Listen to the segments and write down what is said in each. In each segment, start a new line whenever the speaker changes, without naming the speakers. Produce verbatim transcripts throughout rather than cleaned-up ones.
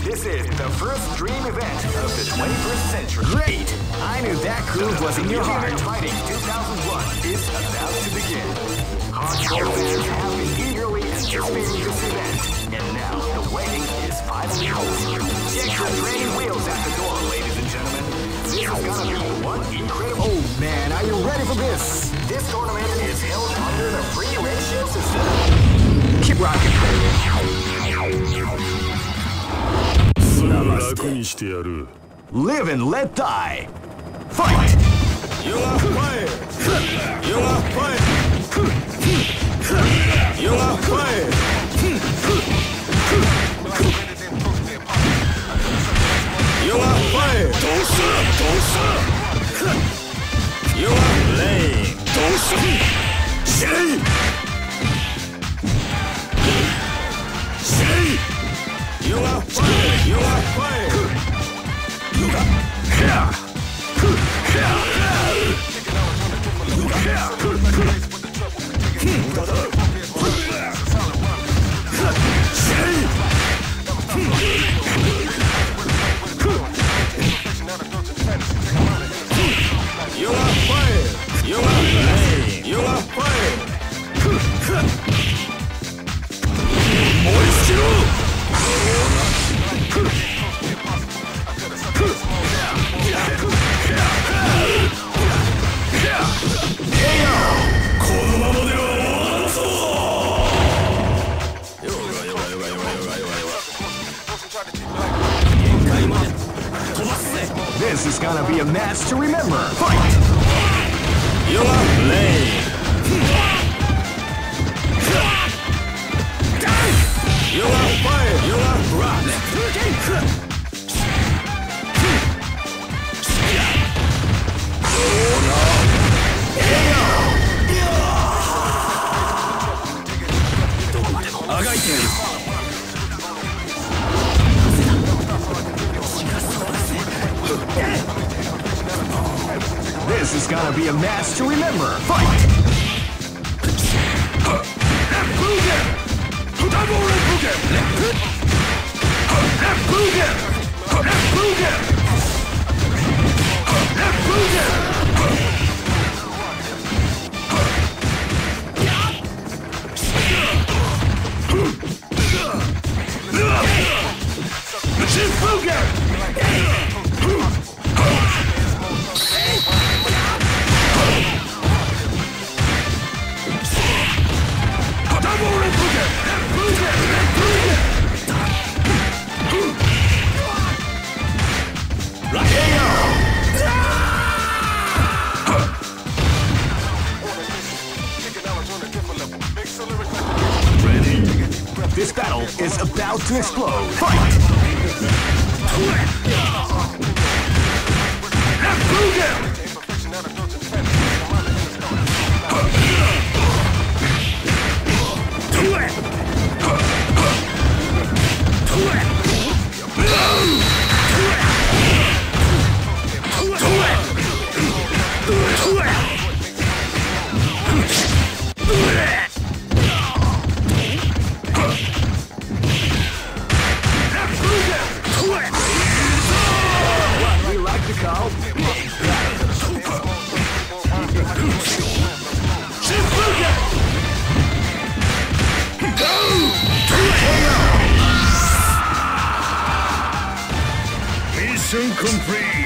This is the first dream event of the twenty-first century. Great! I knew that groove was in your heart. Fighting two thousand one is about to begin. Hardcore fans have been eagerly anticipating this event, and now the waiting is finally over. Check your training wheels at the door, ladies and gentlemen. This is gonna be one incredible. Oh man, are you ready for this? This tournament is held under the free ratio system. Keep rocking. Live and let die. Fight!
You are fired! You are fired! You are fired! You are fired! Don't stop! Don't stop! You are lame! Don't stop! Shame! Shame! You are fired! You are fired! You are here! You are fired! You are lame! You are fired!
This is gonna be a match to remember. Fight!
You are lame! You are fired! You are rocked!
This is gonna be a match to remember. Fight! This battle is about to explode. Fight! We like to call big battles.
Mission complete!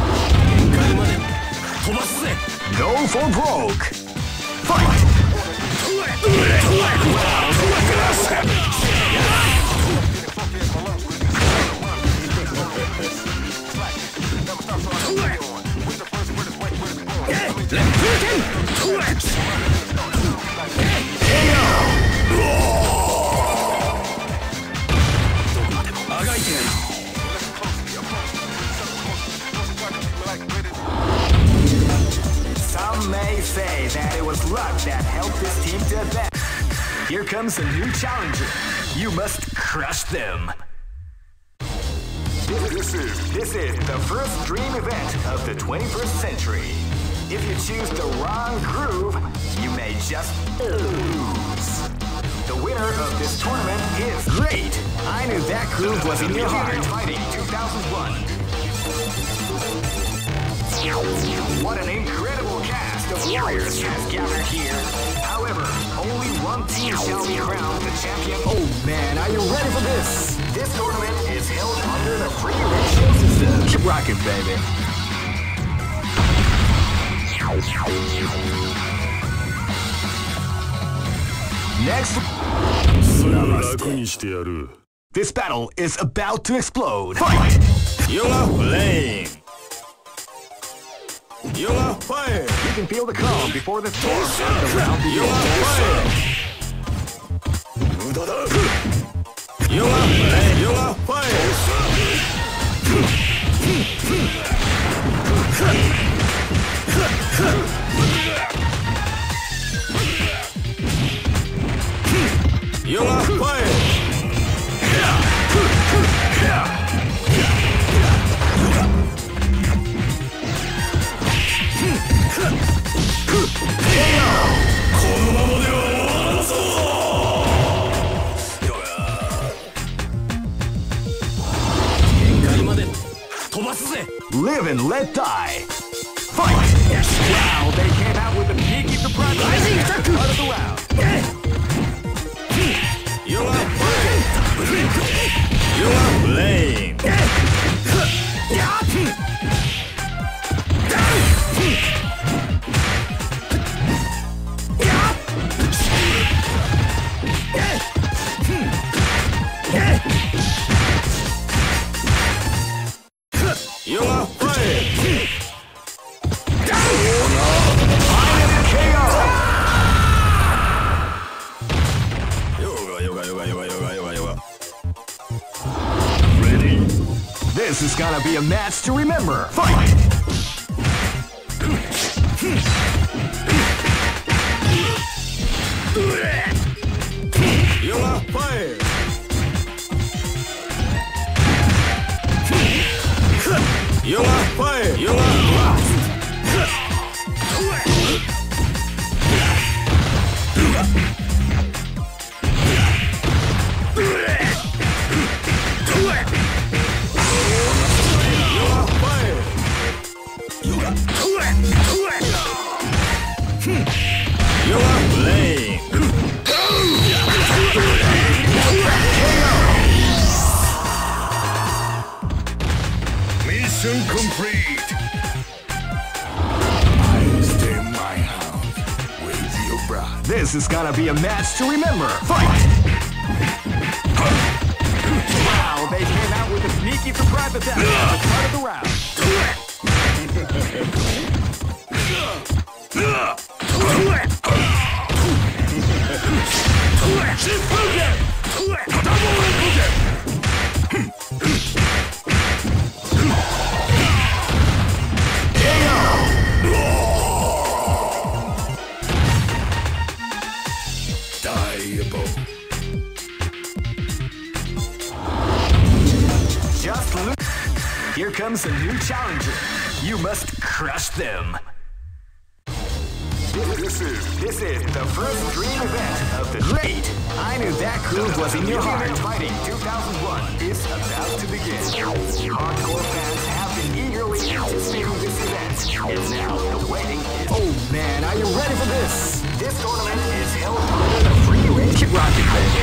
Go for broke. Fight! Some may say that it was luck that helped this team to advance. Here comes a new challenger. You must crush them. This is, this is the first dream event of the twenty-first century. If you choose the wrong groove, you may just lose. The winner of this tournament is great. I knew that groove was in your heart. Fighting two thousand one. What an incredible cast of warriors has gathered here. However, only one team shall be crowned the champion. Oh man, are you ready for this? This tournament is held under the free ratio system. Keep rocking, baby. Next, this battle is about to explode. Fight!
You are flame. You are fire.
You can feel the calm before the storm. The round begins.
You are fire. You are flame. You are fire. You are fire.
Live and let die. Fight! Yes. Wow, they came out with a sneaky surprise at the start of the round.
You are flame. You are flame. You are fire! Yoga, yoga, yoga, yoga, yoga, yoga, yoga.
Ready? This is gonna be a match to remember. Fight!
You are fire! You are fire! You are blast! You are fire! You are You are flame!
Mission complete! I stay my house with your bride.
This is gonna be a match to remember. Fight! Wow, they came out with a sneaky surprise attack at the start of the round. Just look. Here comes a new challenger. You must crush them. This is this is the first dream event of the great. I knew that groove was in your heart. Fighting two thousand one is about to begin. Hardcore fans have been eagerly anticipating this event, and now the waiting is. Oh man, are you ready for this? This tournament is held under the free range. Keep rocking, baby.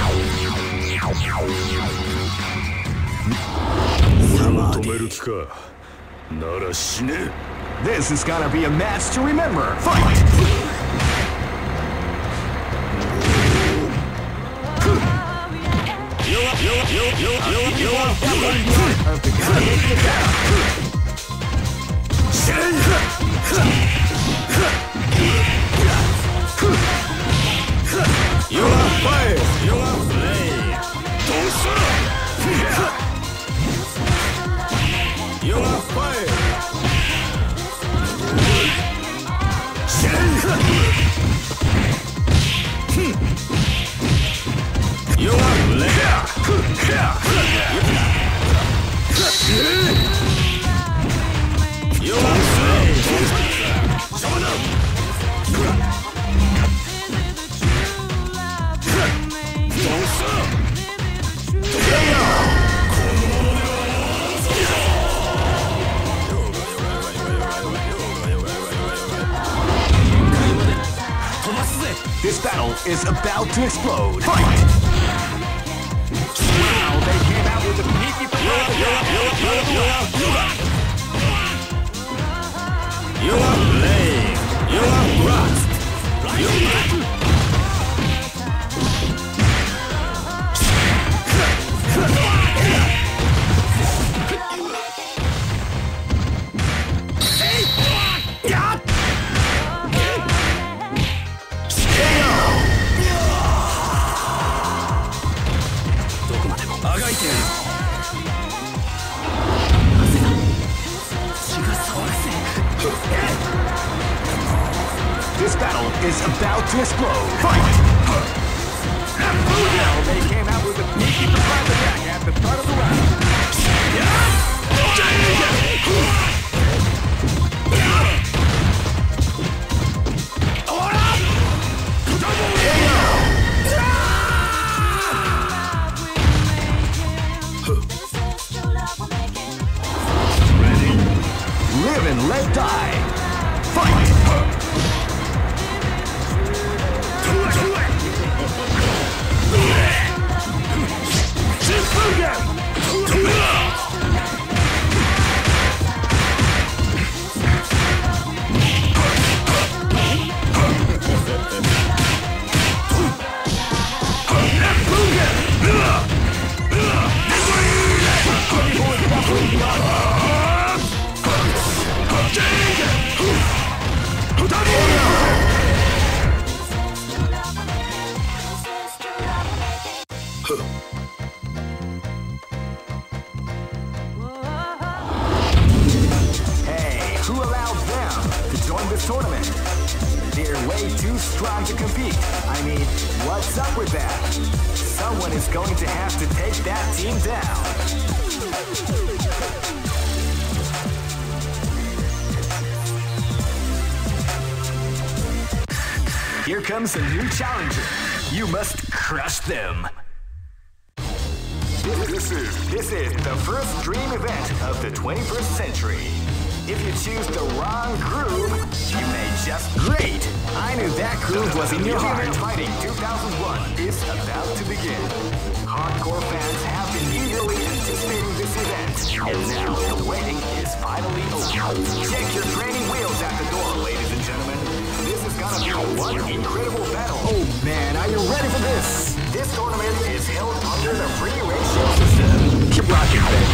This is gonna be a match to remember. Fight!
You are, you are, you are, you are, you are, you are,
Of the guy making it down.
You are fire! You are flame! You are fire! You are flame! You are flame!
is about to explode. Fight! Wow, they came out with a sneaky surprise.
You are lame. You are rust. You are...
This battle is about to explode. Fight! Now they came out with a sneaky surprise attack at the start of the round. Ready? Live and let die. Fight! Hey, who allowed them to join this tournament? They're way too strong to compete. I mean, what's up with that? Someone is going to have to take that team down. Here comes a new challenger. You must crush them. This is, this is the first dream event of the twenty-first century. If you choose the wrong groove, you may just great. I knew that groove was in your heart. Fighting two thousand one is about to begin. Hardcore fans have been eagerly anticipating this event, and now the waiting is finally over. Check your training wheels at the door, ladies and gentlemen. This is gonna be one incredible battle. Oh man, are you ready for this? This tournament is held under the free ratio system. Keep rocking, baby.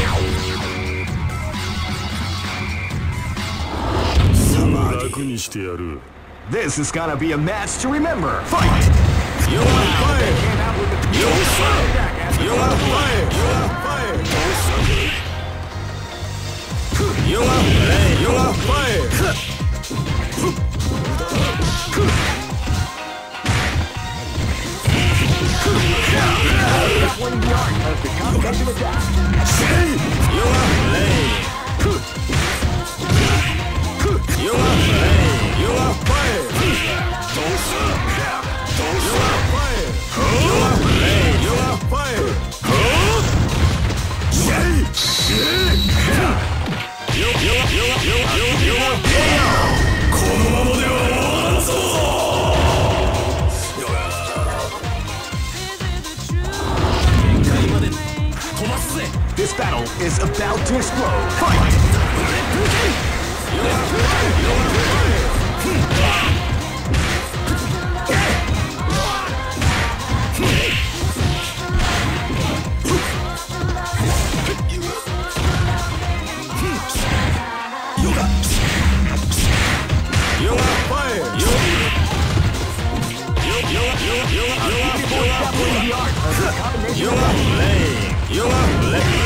This is gonna be a match to remember. Fight!
You are fired! You are fired! You are fired! You are fired! You are fired! You are fired!
One yard of the combination attack.
You are lame. You are lame. You are fired. Don't You are fired. You are lame. You are fired. You you you you you you are fired. このままでは終わらんぞ。
This battle is about to explode. Fight!
You are fired! You are fired! You are fired! You you you you you you are lame! You are lame!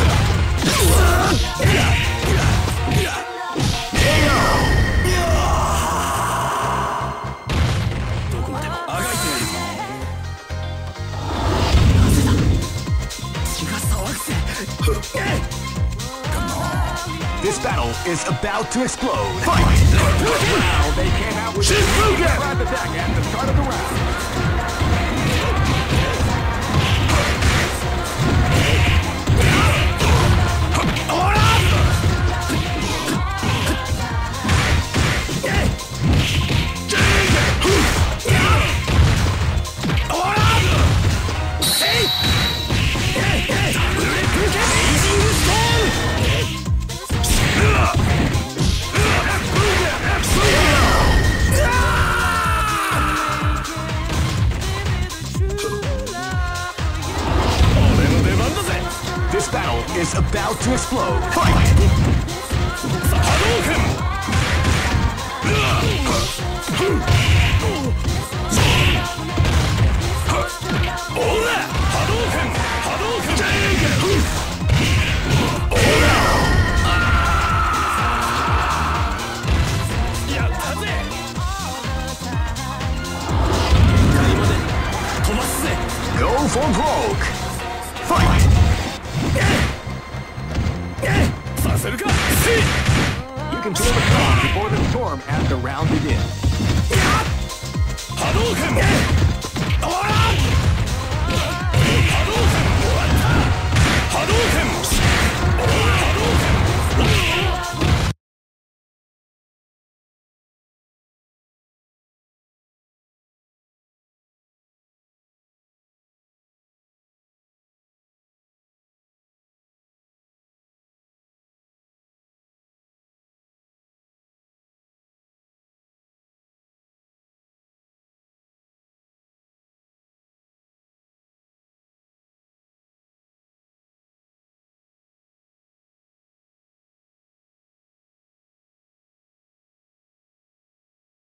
This battle is about to explode. Fight! Wow, they came out with a surprise attack at the start of the round. battle is about to explode. Fight!
Hadouken! Ora! Hadouken! Hadouken! Ora! やったぜ！限界まで飛ばすぜ！
Go for broke! Fight!
させるか！
You can feel the calm before the storm as the round begins.
Hadouken!